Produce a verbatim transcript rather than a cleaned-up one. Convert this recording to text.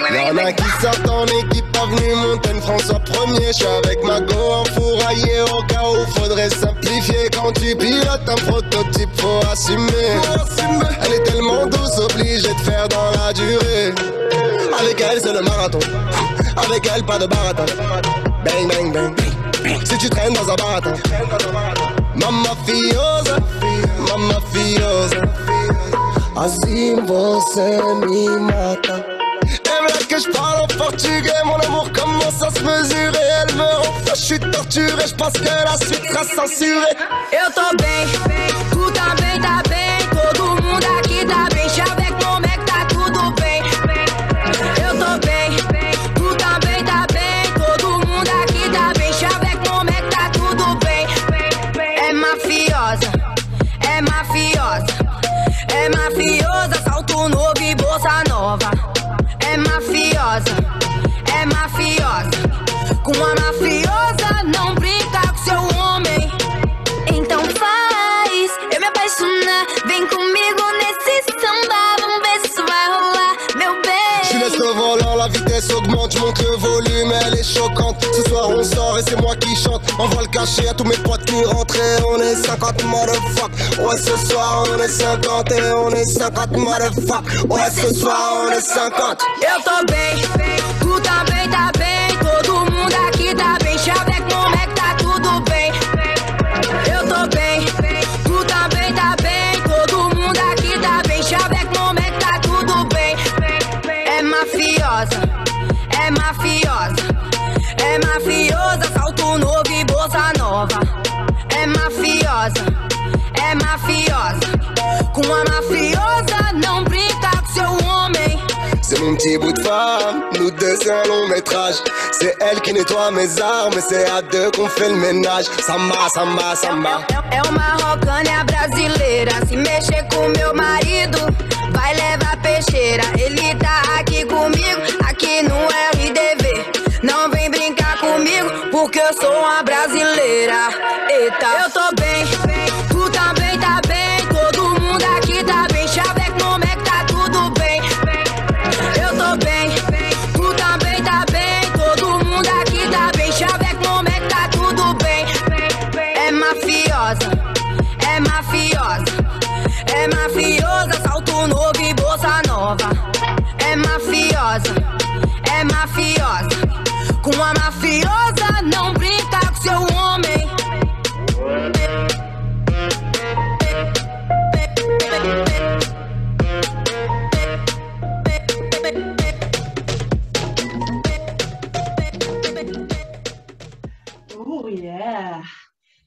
Y'en a qui sortent en équipe, avenue Montaigne, François premier. J'suis avec ma go enfouraillé au cas où faudrait simplifier. Quand tu pilotes un prototype, faut assumer. Elle est tellement douce, obligée de faire dans la durée. Avec elle, c'est le marathon. Avec elle, pas de baratin. Bang, bang, bang. Si tu traînes dans un baratin. Mamma fiosa, mamma fiosa. Assim você me mata. Elle veut que je parle en portugais. Mon amour commence à se mesurer. Elle me rend fou, je suis torturé. Je pense que la suite sera censurée. Eu tô bem, tu também tá bem. Todo mundo aqui tá bem. Já avec mon mec, tá tudo bem. Eu tô bem, tu também tá bem. Todo mundo aqui tá bem. Já avec mon mec, tá tudo bem. É mafiosa, é mafiosa. É mafiosa, salto novo e bolsa nova. É mafiosa, é mafiosa. Com a mafiosa não brinca com seu homem. Então faz eu me apaixonar. Vem comigo nesse samba. Vamos ver se isso vai rolar, meu bem. Je laisse le volant, la vitesse augmente. Je monte le volume, elle est choquante. Ce soir on sort et c'est moi qui chante. Envoie le cachet à tous mes potes qui rentrent. Et on est cinquante motherfuck. Ouais, ce soir on est cinquante. Et on est cinquante motherfuck. Ouais, ce soir on est cinquante. Eu tô bem, tu também tá bem. Todo mundo aqui tá bem. Já avec mon mec, tá tudo bem. Eu tô bem, tu também tá bem. Todo mundo aqui tá bem. Já avec mon mec, tá tudo bem. É mafiosa, é mafiosa. É mafiosa, salto novo e bolsa nova. É mafiosa, é mafiosa. Com a mafiosa não brinca com seu homem. C'est mon petit bout de femme, nous deux c'est un long métrage. C'est elle qui nettoie mes armes, et c'est à deux qu'on fait le ménage. Samba, samba, samba. É, é uma rocânia brasileira. Se mexer com meu marido, vai levar peixeira. Ele tá aqui comigo, aqui no R D V. Não vem brincar comigo, porque eu sou uma brasileira. Eita, eu tô bem, tu também tá bem. Todo mundo aqui tá bem. Já avec mon mec, tá tudo bem. Eu tô bem, tu também tá bem. Todo mundo aqui tá bem. Já avec mon mec, tá tudo bem. É mafiosa, é mafiosa. É mafiosa, salto novo e bolsa nova. É mafiosa, é mafiosa. Com a mafiosa não brinca com seu homem. Oh yeah.